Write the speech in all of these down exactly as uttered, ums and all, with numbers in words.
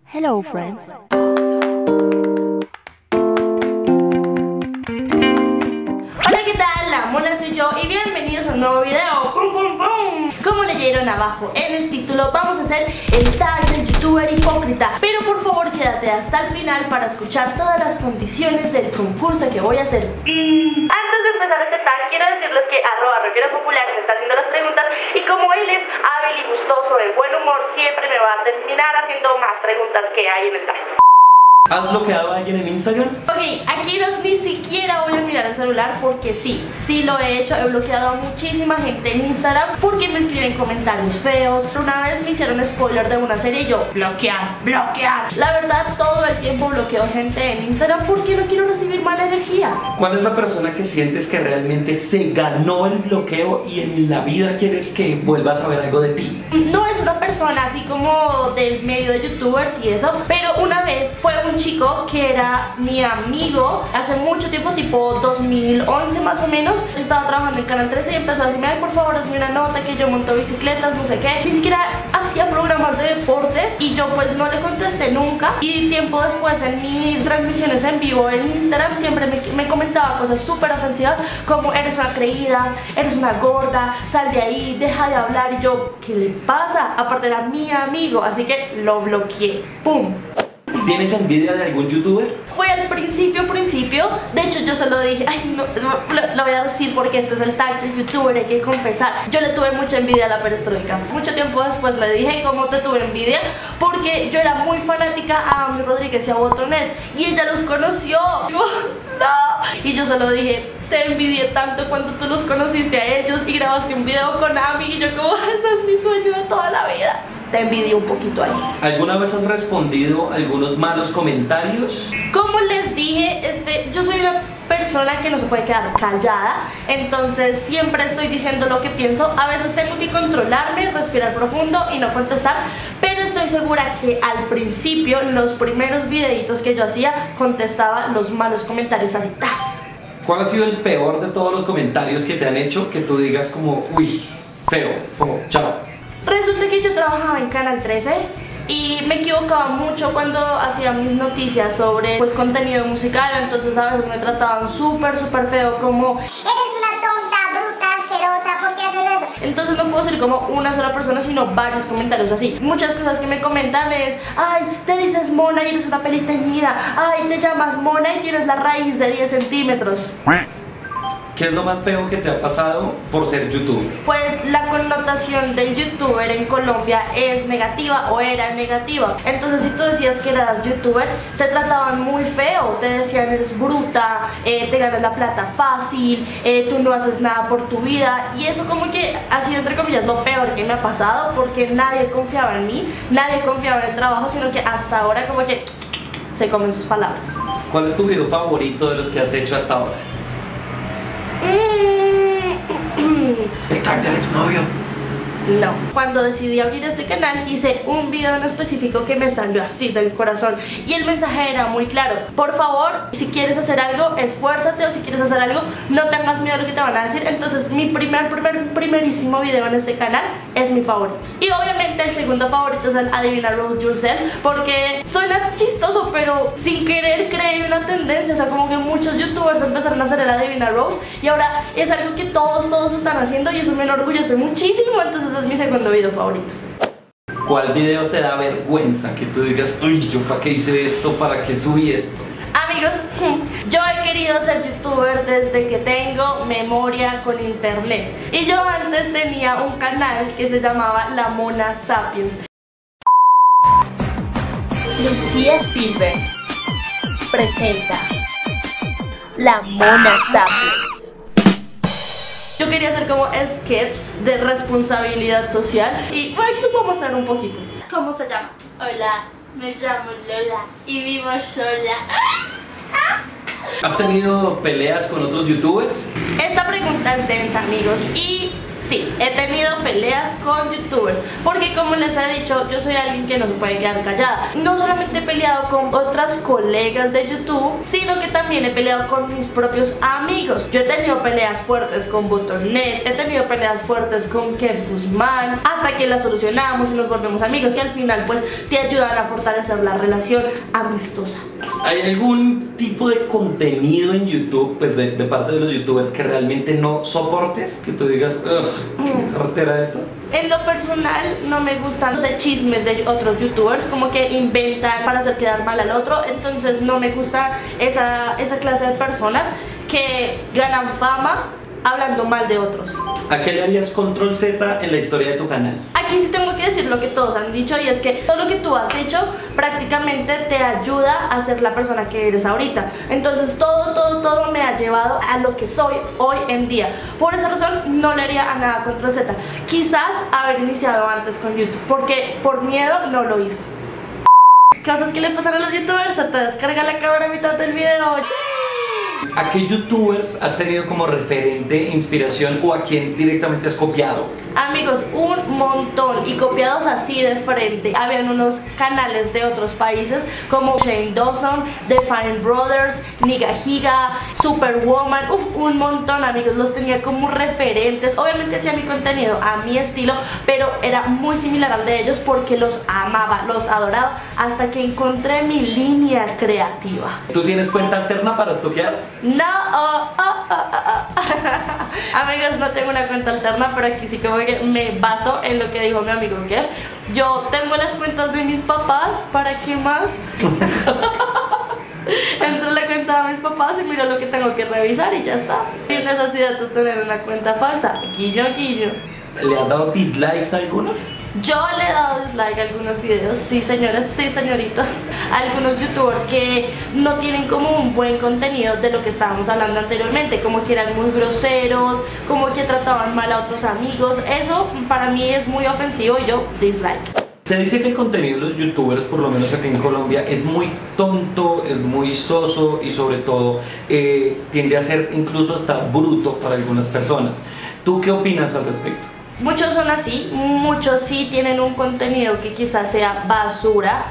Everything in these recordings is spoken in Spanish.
Hello, friends. Hola, ¿qué tal? La Mona soy yo y bienvenidos a un nuevo video. ¡Pum, pum, pum! Como leyeron abajo en el título, vamos a hacer el tag del youtuber hipócrita. Pero por favor quédate hasta el final para escuchar todas las condiciones del concurso que voy a hacer. Mm. Antes de empezar este tag, quiero decirles que arroba rockero popular me está haciendo las preguntas y como él es hábil y gustoso, de buen humor, siempre me va a terminar haciendo más preguntas que hay en el tag. ¿Has bloqueado a alguien en Instagram? Ok, aquí no, ni siquiera voy a mirar el celular porque sí, sí lo he hecho. He bloqueado a muchísima gente en Instagram porque me escriben comentarios feos. Una vez me hicieron spoiler de una serie y yo, bloquear, bloquear. La verdad, todo el tiempo bloqueo gente en Instagram porque no quiero recibir mala energía. ¿Cuál es la persona que sientes que realmente se ganó el bloqueo y en la vida quieres que vuelvas a ver algo de ti? No es una persona así como del medio de youtubers y eso, pero una vez fue un chico que era mi amigo hace mucho tiempo, tipo dos mil once más o menos. Yo estaba trabajando en Canal trece y empezó a decirme, ay, por favor, hazme una nota que yo monto bicicletas, no sé qué. Ni siquiera hacía programas de deportes y yo pues no le contesté nunca. Y tiempo después en mis transmisiones en vivo en Instagram siempre me, me comentaba cosas súper ofensivas como eres una creída, eres una gorda, sal de ahí, deja de hablar. Y yo, ¿qué le pasa? Aparte era mi amigo, así que lo bloqueé. ¡Pum! ¿Tienes envidia de algún youtuber? Fue al principio, principio. De hecho yo se lo dije, ay no, lo, lo voy a decir porque este es el tag del youtuber, hay que confesar. Yo le tuve mucha envidia a la perestroika. Mucho tiempo después le dije, ¿cómo te tuve envidia? Porque yo era muy fanática a Ami Rodríguez y a Botonet y ella los conoció. Y yo, no. Y yo se lo dije, te envidié tanto cuando tú los conociste a ellos y grabaste un video con Ami. Y yo como, ese es mi sueño de toda la vida. Te envidio un poquito ahí. ¿Alguna vez has respondido algunos malos comentarios? Como les dije, este, yo soy una persona que no se puede quedar callada, entonces siempre estoy diciendo lo que pienso. A veces tengo que controlarme, respirar profundo y no contestar, pero estoy segura que al principio, los primeros videitos que yo hacía, contestaba los malos comentarios así. ¡Tas! ¿Cuál ha sido el peor de todos los comentarios que te han hecho que tú digas como, uy, feo, feo, chao? Resulta que yo trabajaba en Canal trece y me equivocaba mucho cuando hacía mis noticias sobre pues contenido musical, entonces a veces me trataban súper súper feo como eres una tonta, bruta, asquerosa, ¿por qué haces eso? Entonces no puedo decir como una sola persona, sino varios comentarios así. Muchas cosas que me comentan es, ay, te dices mona y eres una peliteñida, ay, te llamas mona y tienes la raíz de diez centímetros. ¿Qué es lo más feo que te ha pasado por ser youtuber? Pues la connotación del youtuber en Colombia es negativa o era negativa. Entonces si tú decías que eras youtuber, te trataban muy feo. Te decían eres bruta, eh, te ganas la plata fácil, eh, tú no haces nada por tu vida. Y eso como que ha sido entre comillas lo peor que me ha pasado, porque nadie confiaba en mí, nadie confiaba en el trabajo, sino que hasta ahora como que se comen sus palabras. ¿Cuál es tu video favorito de los que has hecho hasta ahora? ¿El tag del exnovio? No. Cuando decidí abrir este canal hice un video en específico que me salió así del corazón y el mensaje era muy claro. Por favor, si quieres hacer algo, esfuérzate, o si quieres hacer algo, no tengas miedo a lo que te van a decir. Entonces mi primer, primer, primerísimo video en este canal es mi favorito. Y obviamente el segundo favorito es el Adivina Rose Yourself, porque suena chistoso, pero sin querer creé una tendencia. O sea, como que muchos youtubers empezaron a hacer el Adivina Rose y ahora es algo que todos, todos están haciendo y eso me enorgullece muchísimo. Entonces es mi segundo video favorito. ¿Cuál video te da vergüenza? Que tú digas, uy, ¿yo para qué hice esto? ¿Para qué subí esto? Amigos, yo he querido ser youtuber desde que tengo memoria con internet. Y yo antes tenía un canal que se llamaba La Mona Sapiens. Lucía Spielberg presenta La Mona Sapiens. Yo quería hacer como sketch de responsabilidad social y bueno, aquí les voy a mostrar un poquito. ¿Cómo se llama? Hola, me llamo Lola y vivo sola. ¿Has tenido peleas con otros youtubers? Esta pregunta es densa, amigos, y Sí, he tenido peleas con youtubers, porque como les he dicho, yo soy alguien que no se puede quedar callada. No solamente he peleado con otras colegas de YouTube, sino que también he peleado con mis propios amigos. Yo he tenido peleas fuertes con Butonet, he tenido peleas fuertes con Kev Guzmán, hasta que las solucionamos y nos volvemos amigos y al final pues te ayudan a fortalecer la relación amistosa. ¿Hay algún tipo de contenido en YouTube, pues de, de parte de los youtubers, que realmente no soportes? Que tú digas, ugh, ¿qué cartera esto? En lo personal no me gustan los de chismes de otros youtubers, como que inventan para hacer quedar mal al otro. Entonces no me gusta esa, esa clase de personas que ganan fama hablando mal de otros. ¿A qué le harías control Z en la historia de tu canal? Aquí sí tengo que decir lo que todos han dicho, y es que todo lo que tú has hecho prácticamente te ayuda a ser la persona que eres ahorita. Entonces todo, todo, todo me ha llevado a lo que soy hoy en día. Por esa razón no le haría a nada control Z. Quizás haber iniciado antes con YouTube, porque por miedo no lo hice. Cosas que le pasan a los youtubers: se te descarga la cámara a mitad del video. ¿A qué youtubers has tenido como referente, inspiración, o a quién directamente has copiado? Amigos, un montón, y copiados así de frente. Habían unos canales de otros países como Shane Dawson, The Fine Brothers, Nigahiga, Superwoman, uf, un montón, amigos. Los tenía como referentes. Obviamente hacía mi contenido a mi estilo, pero era muy similar al de ellos porque los amaba, los adoraba, hasta que encontré mi línea creativa. ¿Tú tienes cuenta alterna para estoquear? No, oh, oh, oh, oh, oh. Amigos, no tengo una cuenta alterna, pero aquí sí como que me baso en lo que dijo mi amigo Kev. Yo tengo las cuentas de mis papás, ¿para qué más? Entro en la cuenta de mis papás y miro lo que tengo que revisar y ya está. Sin necesidad de tener una cuenta falsa. Guillo, guillo. ¿Le has dado dislikes a algunos? Yo le he dado dislike a algunos videos, sí señores, sí señoritos. Algunos youtubers que no tienen como un buen contenido de lo que estábamos hablando anteriormente, como que eran muy groseros, como que trataban mal a otros amigos. Eso para mí es muy ofensivo y yo dislike. Se dice que el contenido de los youtubers, por lo menos aquí en Colombia, es muy tonto, es muy soso y sobre todo eh, tiende a ser incluso hasta bruto para algunas personas. ¿Tú qué opinas al respecto? Muchos son así, muchos sí tienen un contenido que quizás sea basura,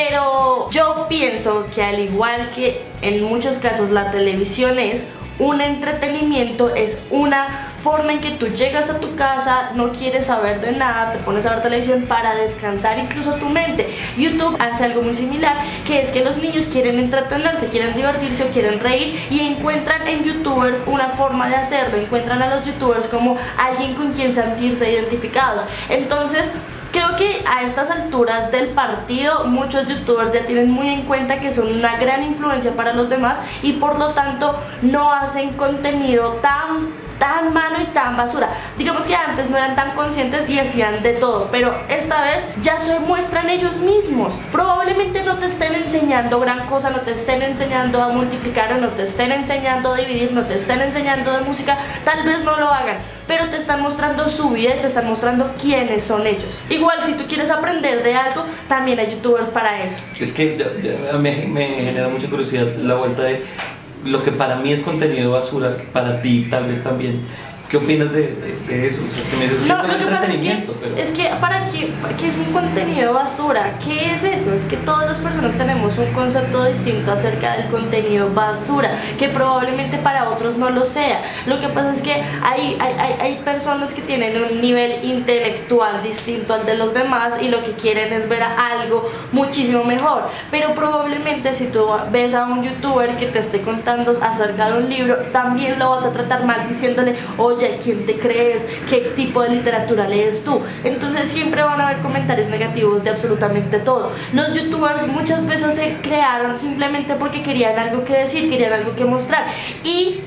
pero yo pienso que al igual que en muchos casos la televisión es un entretenimiento, es una forma en que tú llegas a tu casa, no quieres saber de nada, te pones a ver televisión para descansar incluso tu mente. YouTube hace algo muy similar, que es que los niños quieren entretenerse, quieren divertirse o quieren reír, y encuentran en youtubers una forma de hacerlo, encuentran a los youtubers como alguien con quien sentirse identificados. Entonces creo que a estas alturas del partido muchos youtubers ya tienen muy en cuenta que son una gran influencia para los demás y por lo tanto no hacen contenido tan tan malo y tan basura. Digamos que antes no eran tan conscientes y hacían de todo, pero esta vez ya se muestran ellos mismos. Probablemente no te estén enseñando gran cosa, no te estén enseñando a multiplicar o no te estén enseñando a dividir, no te estén enseñando de música, tal vez no lo hagan, pero te están mostrando su vida y te están mostrando quiénes son ellos. Igual si tú quieres aprender de algo, también hay youtubers para eso. Es que ya, ya me, me genera mucha curiosidad la vuelta de lo que para mí es contenido basura, para ti tal vez también. ¿Qué opinas de, de, de eso? O sea, es que me dices que no, es un lo que entretenimiento, pasa es que, pero... es que para qué, qué es un contenido basura. ¿Qué es eso? Es que todas las personas tenemos un concepto distinto acerca del contenido basura, que probablemente para otros no lo sea. Lo que pasa es que hay, hay, hay, hay personas que tienen un nivel intelectual distinto al de los demás y lo que quieren es ver algo muchísimo mejor. Pero probablemente si tú ves a un youtuber que te esté contando acerca de un libro, también lo vas a tratar mal diciéndole: oye, ¿quién te crees? ¿Qué tipo de literatura lees tú? Entonces siempre van a haber comentarios negativos de absolutamente todo. Los youtubers muchas veces se crearon simplemente porque querían algo que decir, querían algo que mostrar. Y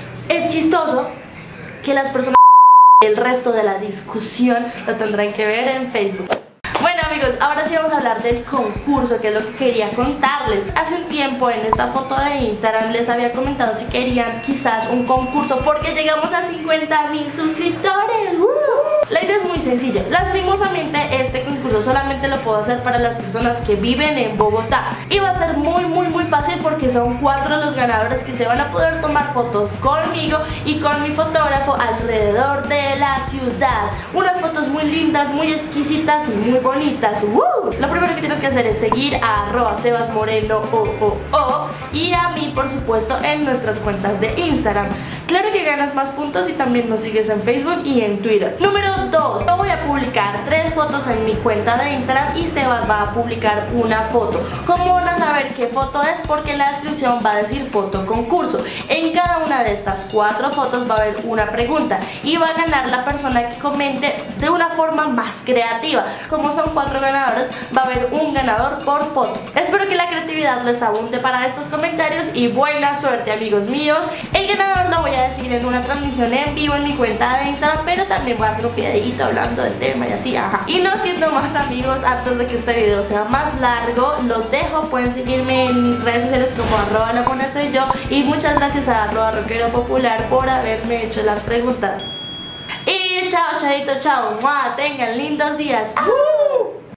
es chistoso que las personas, el resto de la discusión lo tendrán que ver en Facebook. Bueno amigos, ahora sí vamos a hablar del concurso, que es lo que quería contarles. Hace un tiempo en esta foto de Instagram les había comentado si querían quizás un concurso porque llegamos a cincuenta mil suscriptores. ¡Uh! La idea es muy sencilla. Lastimosamente este concurso solamente lo puedo hacer para las personas que viven en Bogotá y va a ser muy muy muy fácil porque son cuatro los ganadores que se van a poder tomar fotos conmigo y con mi fotógrafo alrededor de la ciudad. Unas fotos muy lindas, muy exquisitas y muy bonitas. ¡Woo! Lo primero que tienes que hacer es seguir a arroba sebasmoreno o, o, o, y a mí por supuesto en nuestras cuentas de Instagram. Claro que ganas más puntos si también nos sigues en Facebook y en Twitter. Número dos. Yo voy a publicar tres fotos en mi cuenta de Instagram y Sebas va a publicar una foto. ¿Cómo van a saber qué foto es? Porque en la descripción va a decir foto concurso. En cada una de estas cuatro fotos va a haber una pregunta y va a ganar la persona que comente de una forma más creativa. Como son cuatro ganadores, va a haber un ganador por foto. Espero que la creatividad les abunde para estos comentarios y buena suerte, amigos míos. El ganador lo voy a decir en una transmisión en vivo en mi cuenta de Instagram, pero también voy a hacer un videito hablando del tema y así, ajá. Y no siendo más, amigos, antes de que este video sea más largo, los dejo. Pueden seguirme en mis redes sociales como arroba la mona soy yo, y muchas gracias a arroba rockero popular por haberme hecho las preguntas. Y chao, chavito, chao, ¡mua! Tengan lindos días. ¡Ah!